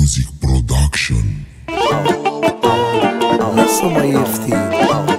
Music Production. Lasă mai ieftin.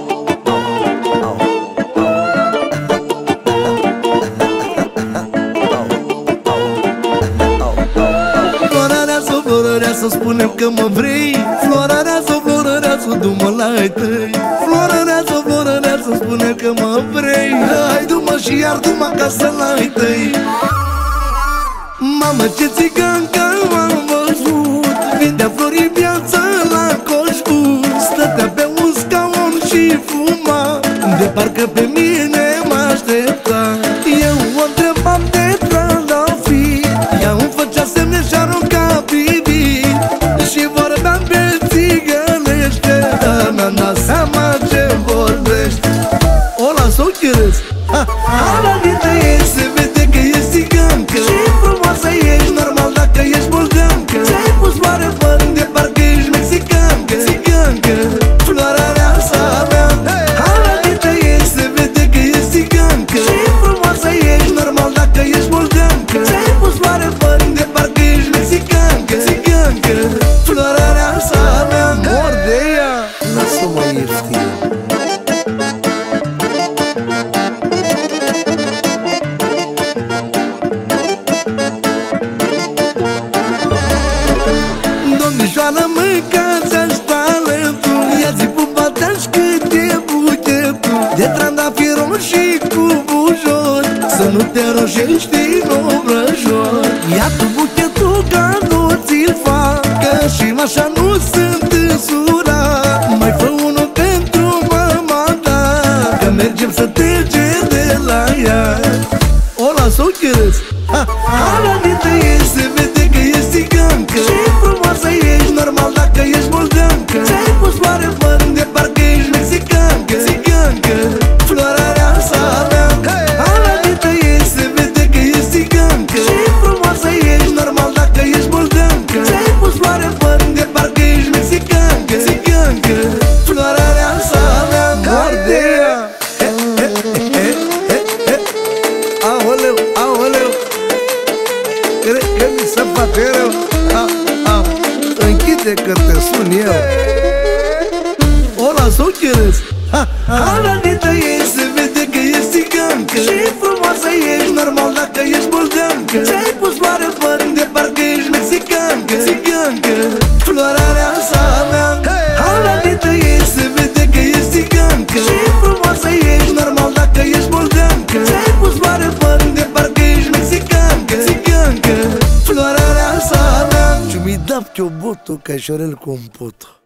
Florăreasă, spunem că mă vrei. Florăreasă, du-mă la ai tăi. Florăreasă, spune că mă vrei. Hai, du-mă și iar du-mă acasă la ai tăi. Mamă, ce țigancă m-am văzut, vindea flori viață la coșbut. Stătea pe un scaun și fuma, de parcă pe mine m-aștepta. Eu o întrebam de trandafir, ea îmi făcea semne și arunca priviri și vorbeam pe țigănește, dar mi-am dat seama ce vorbește. O las-o chirâți, ala dintre ei se vede că e țigancă. Și frumoasă ești, normal dacă ești moldeancă. Ți-ai pus mare păr de parcă ești mexicancă. Țigancă, Florăreasa mea. Ala dintre ei se vede că e țigancă. Și frumoasă ești, normal dacă ești moldeancă. Ți-ai pus mare păr de parcă ești mexicancă. Țigancă, Florăreasa mea. Mor de ea, lasă-mă ieftin. Domnișoară, mâncați-aș talentul, ia-ți pupatea-și cât e buchetul de trandafir și cu bujor, să nu te roșești în obrăjor. Ia tu buchetul ca nu ți-l fac, că și așa nu sunt însurat. Mai fă unul pentru mama ta, că mergem să trece de la ea. O las-o chirâți, ala dintre ei se vede că e țigancă. Și frumoasă ești, normal dacă ești moldeancă. Ți-ai pus mare păr de parcă ești mexicancă. Țigancă, Florăreasa mea. Ala dintre ei se vede că e țigancă. Și frumoasă ești, normal dacă ești moldeancă. Ți-ai pus mare păr de parcă ești mexicancă. Țigancă, Florăreasa mea. Mor de ea. Aoleu, aoleu, cred că mi se face rău. Închide că te sun eu. O las-o chirâți, ala dintre ei se vede că e țigancă. Și frumoasă ești, normal dacă ești moldeancă. Ți-ai pus mare păr de parcă ești mexicancă. Țigancă, Florăreasa mea. Ala dintre ei se vede că e țigancă. Și frumoasă ești, normal dacă ești moldeancă. Ți-ai pus mare păr de parcă ești mexicancă. Țigancă, Florăreasa mea. Și mi-i dap chiobotul ca Șorel Compotul.